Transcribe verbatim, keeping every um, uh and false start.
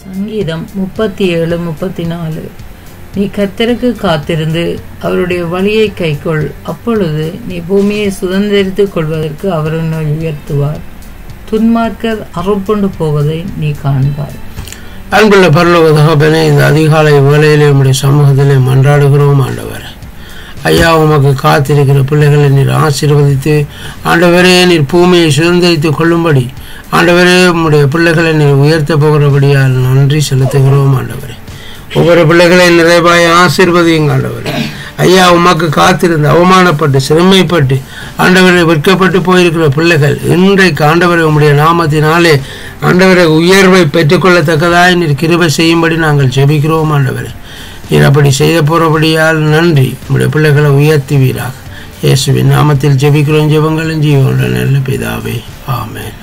சங்கீதம் முப்பத்தி ஏழு முப்பத்தி நாலு. நீ கர்த்தருக்கு காத்திருந்து அவருடைய வழியை கைக்கொள், அப்பொழுது நீ பூமியை சுதந்திரித்துக் கொள்வதற்கு அவர் உன்னை உயர்த்துவார். துன்மார்க்கர் அறுப்புண்டு போவதை நீ காண்பாய். அன்புள்ள பரலோக தகப்பனே, இந்த அதிகாலை வேளையிலே உம்முடைய சமூகத்திலே மன்றாடுகிறோம். ஆண்டவர் ஐயா, உமக்கு காத்திருக்கிற பிள்ளைகளை நீர் ஆசீர்வதித்து ஆண்டவரே நீர் பூமியை சுதந்திரித்துக் கொள்ளும்படி ஆண்டவரே உம்முடைய பிள்ளைகளை நீர் உயர்த்த போகிறபடியால் நன்றி செலுத்துகிறோம். ஆண்டவரே ஒவ்வொரு பிள்ளைகளை நிறைவாய் ஆசீர்வதியுங்க. ஆண்டவரே ஐயா, உமக்கு காத்திருந்து அவமானப்பட்டு சிறுமைப்பட்டு ஆண்டவரை விற்கப்பட்டு போயிருக்கிற பிள்ளைகள் இன்றைக்கு ஆண்டவரை உம்முடைய நாமத்தினாலே ஆண்டவரை உயர்வை பெற்றுக்கொள்ளத்தக்கதாய் நீர் கிருபை செய்யும்படி நாங்கள் ஜெபிக்கிறோம். ஆண்டவரே நீர் அப்படி செய்த போகிறபடியால் நன்றி. உம்முடைய பிள்ளைகளை உயர்த்துவீராக. இயேசுவின் நாமத்தில் ஜெபிக்கிறோம். ஜெபங்களும் ஜீவனுள்ள நல்ல பிதாவே, ஆமென்.